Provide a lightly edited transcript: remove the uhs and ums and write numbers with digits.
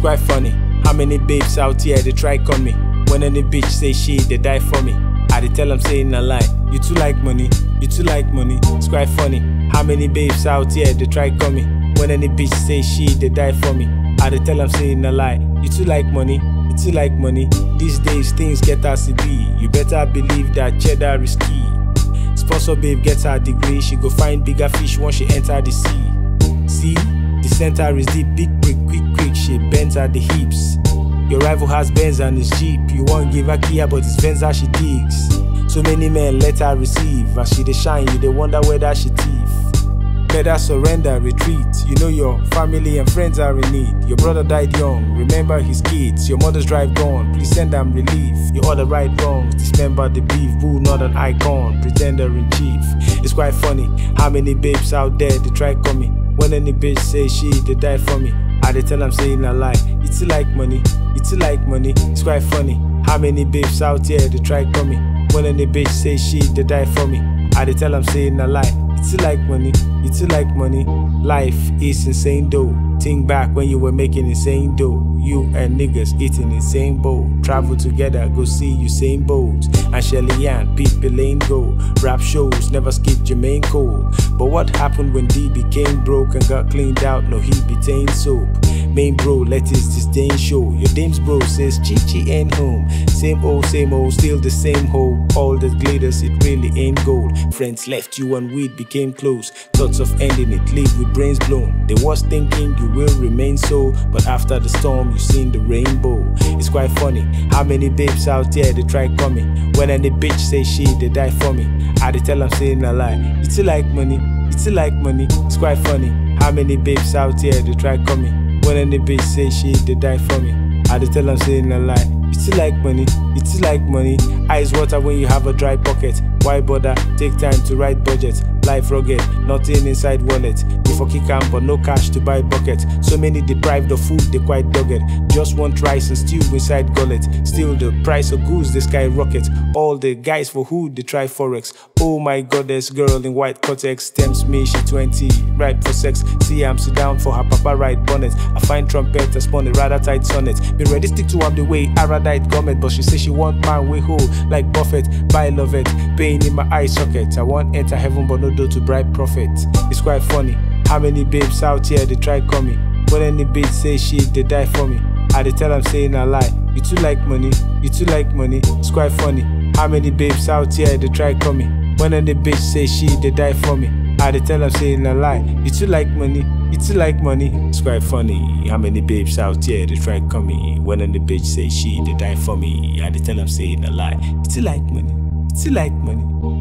quite funny. How many babes out here they try call me? When any bitch say she they die for me, I dey tell them saying a lie. You too like money, you too like money. It's quite funny. How many babes out here they try call me? When any bitch say she they die for me, I dey tell them saying a lie. You too like money, you too like money. These days things get as it be. You better believe that cheddar is key. Sponsor babe gets her degree, she go find bigger fish once she enter the sea. See, the center is deep, big brick, quick, she bends at the hips. Your rival has Benz and his Jeep. You won't give her Kia, but it's Benz that she digs. So many men let her receive. As she dey shine, you dey wonder whether she thief. Better surrender, retreat. You know your family and friends are in need. Your brother died young, remember his kids. Your mother's drive gone, please send them relief. You order right wrongs, dismember the beef. Boo, not an icon, pretender in chief. It's quite funny, how many babes out there they try call me? When any bitch say she they die for me, I dey tell them saying a lie. You too like money, you too like money. It's quite funny, how many babes out here they try call me? When any bitch say she they die for me, I dey tell them saying a lie. You too like money, you too like money. Life is insane though. Think back when you were making insane dough. You and niggas eating insane bowl. Travel together, go see Usain Bolt and Shelly Ann, Pete Lane go. Rap shows, never skip Jermaine Cole. But what happened when D became broke and got cleaned out? No, he betained soap. Main bro let his disdain show. Your dame's bro says Chi ain't home. Same old, still the same hole. All that glitters, it really ain't gold. Friends left you and weed became close. Thoughts of ending it, leave with brains blown. They was thinking you will remain so, but after the storm you seen the rainbow. It's quite funny, how many babes out there they try coming? When any bitch say she they die for me, I dey tell them saying a lie. You too like money, you too like money. It's quite funny, how many babes out here they try coming? When any bitch say she they die for me, I dey tell them saying a lie. You too like money, you too like money. Eyes water when you have a dry pocket. Why bother? Take time to write budget. Life rugged, nothing inside wallet. Before kick am, but no cash to buy bucket. So many deprived of food, they quite dogged. Just want rice and stew inside gullet. Still the price of goods, they skyrocket. All the guys for who they try forex. Oh my goddess, girl in white cortex tempts me, she 20, ripe for sex. See I'm sit down for her papa right bonnet. I find trumpet, I spawn a rather tight sonnet. Be ready stick to am the way Aradite comment, but she say she want man way whole like Buffett. Buy love it, pain in my eye socket. I want enter heaven but no door to bribe prophet. It's quite funny, how many babes out here they try call me? When any bitch say she they die for me, I dey tell them saying a lie. You too like money, you too like money. It's quite funny, how many babes out here they try call me? When any bitch say she they die for me, I dey tell them saying a lie. You too like money, you too like money. It's quite funny, how many babes out here they try call me? When any bitch say she they die for me, I dey tell them saying a lie. You too like money, you too like money.